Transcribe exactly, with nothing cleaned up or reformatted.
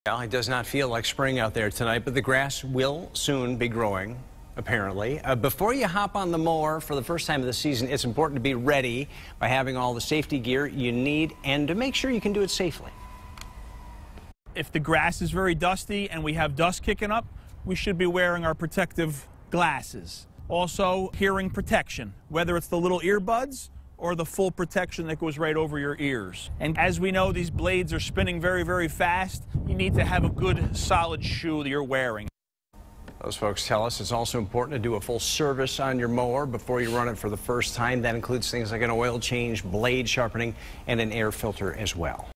Well, it does not feel like spring out there tonight, but the grass will soon be growing, apparently. Uh, before you hop on the mower for the first time of the season, it's important to be ready by having all the safety gear you need and to make sure you can do it safely. If the grass is very dusty and we have dust kicking up, we should be wearing our protective glasses. Also, hearing protection, whether it's the little earbuds or the full protection that goes right over your ears. And as we know, these blades are spinning very, very fast. You need to have a good, solid shoe that you're wearing. Those folks tell us it's also important to do a full service on your mower before you run it for the first time. That includes things like an oil change, blade sharpening, and an air filter as well.